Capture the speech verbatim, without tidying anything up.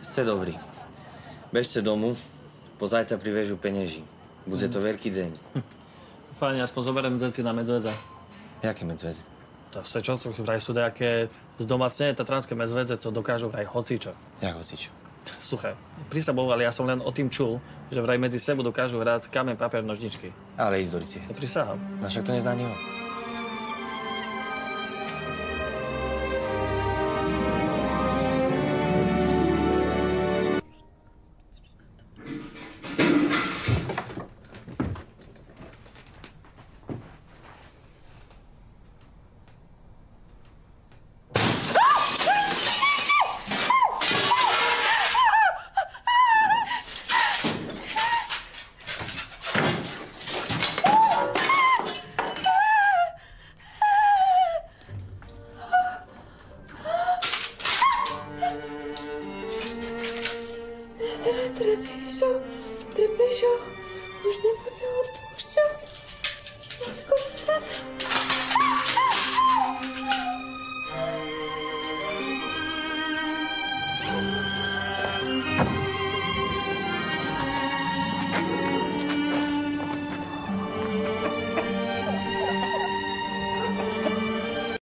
Ste dobrý. Bežte domu, pozajtra privežu penieži. Bude to veľký deň. Fajne, aspoň zoberiem dzeci na medvedze. Jaké medvede? To v Sečovcoch vraj sú nejaké zdomacnené tatranské medvede, co dokážu vraj hocičo. Jak hocičo? Sluchaj, prisľabovali, ja som len o tým čul, že vraj medzi sebou dokážu hrať kameň, papier, nožničky. Ale ísť do licie. To prisahám. No však to nezná ani on. Trepíšo, Trepíšo, už nebude odpúšť.